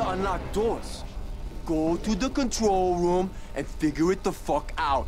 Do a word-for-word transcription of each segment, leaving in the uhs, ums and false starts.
to unlock doors. Go to the control room and figure it the fuck out.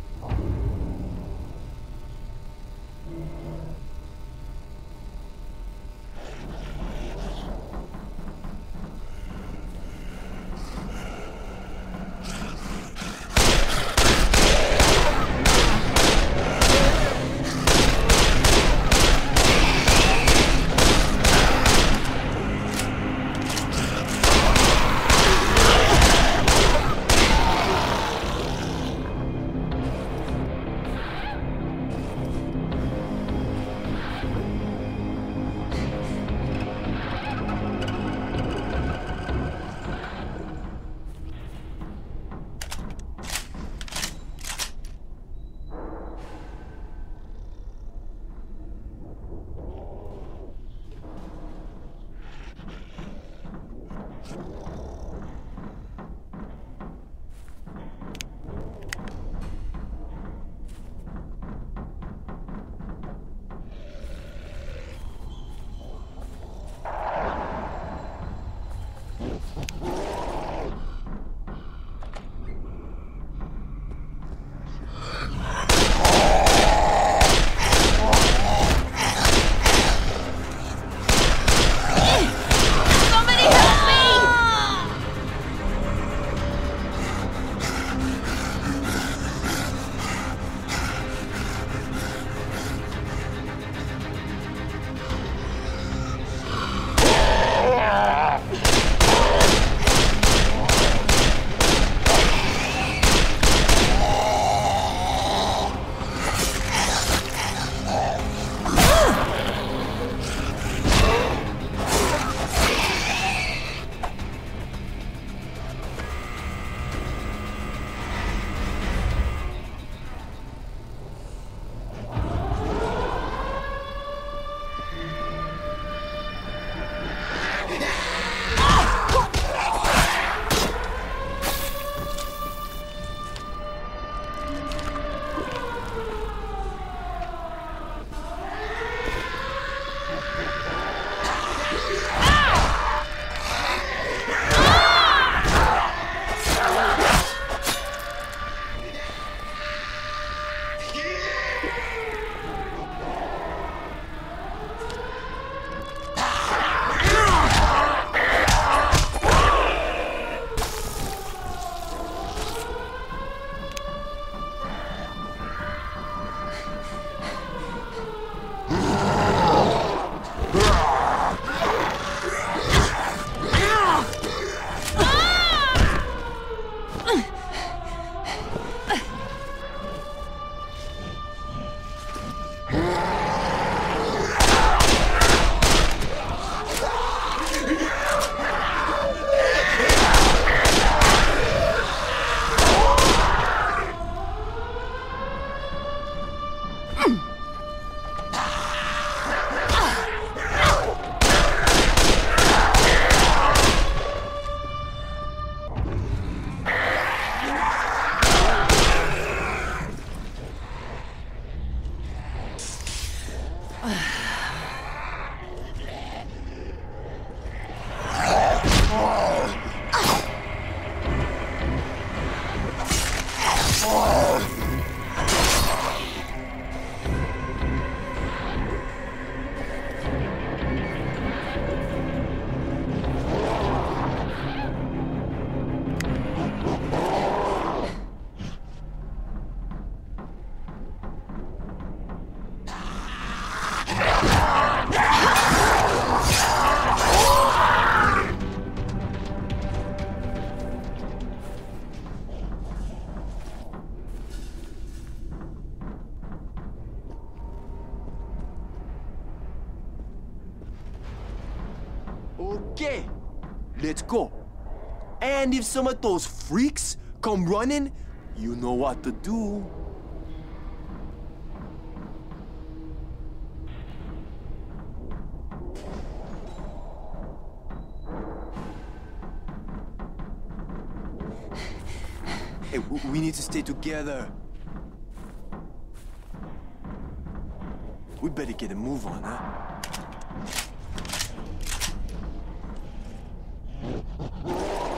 Okay, let's go. And if some of those freaks come running, you know what to do. Hey, we need to stay together. We better get a move on, huh?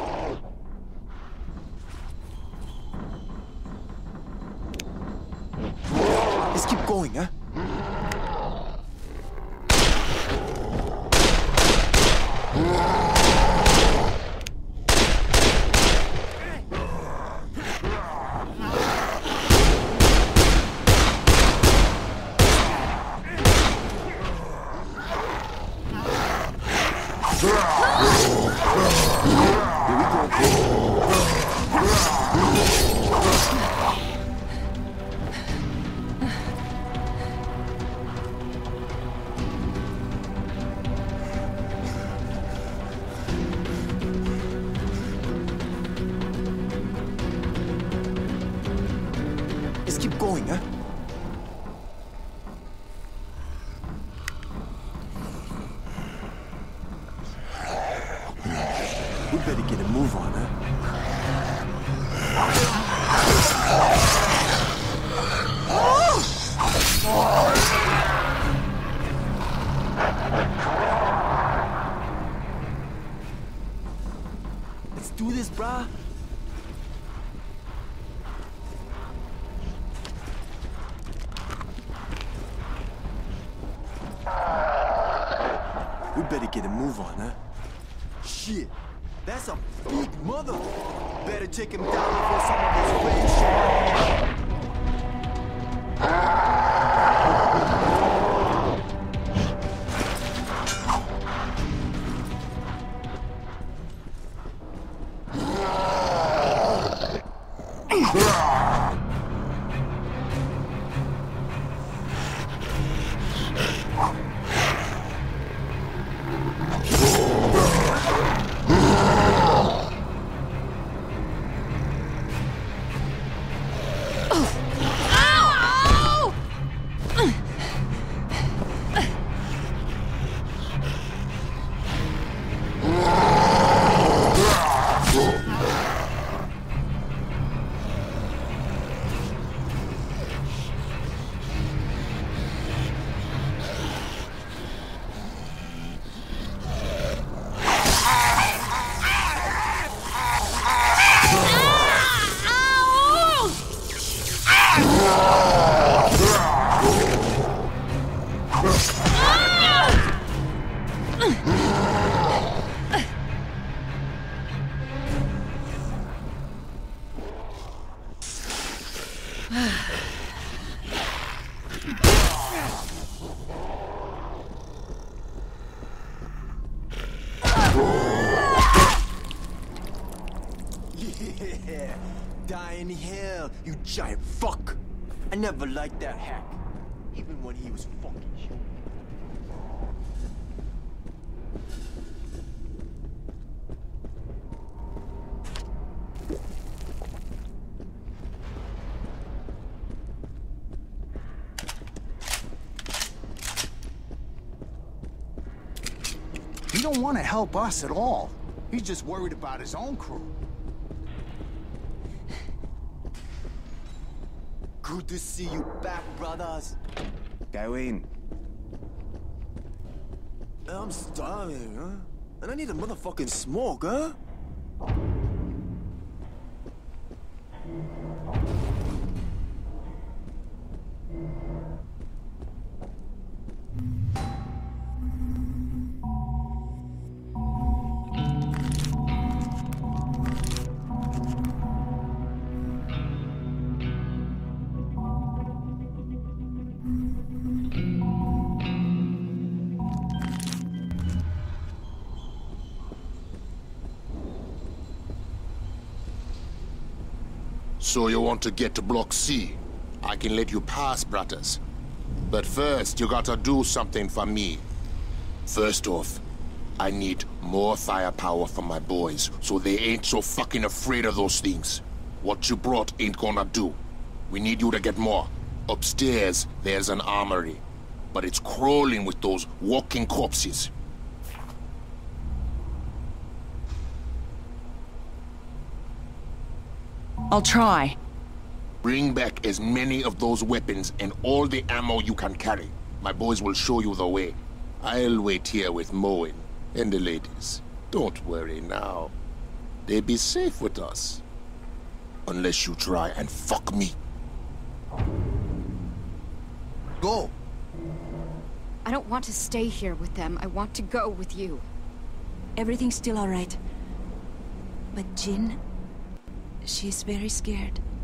going, huh? Let's keep going, huh? We better get a move on, huh? Let's do this, brah. We better get a move on, huh? Shit, that's a big mother. Better take him down before some of his friends show up. Yeah, die in hell, you giant fuck. I never liked that hack, even when he was fucking shit. He don't want to help us at all. He's just worried about his own crew. Good to see you back, brothers. Gawin. I'm starving, huh? And I need a motherfucking smoke, huh? So you want to get to Block C? I can let you pass, brothers. But first, you gotta do something for me. First off, I need more firepower for my boys, so they ain't so fucking afraid of those things. What you brought ain't gonna do. We need you to get more. Upstairs, there's an armory, but it's crawling with those walking corpses. I'll try. Bring back as many of those weapons and all the ammo you can carry. My boys will show you the way. I'll wait here with Moen and the ladies. Don't worry now. They'll be safe with us. Unless you try and fuck me. go. I don't want to stay here with them. I want to go with you. Everything's still all right. But Jin, she's very scared.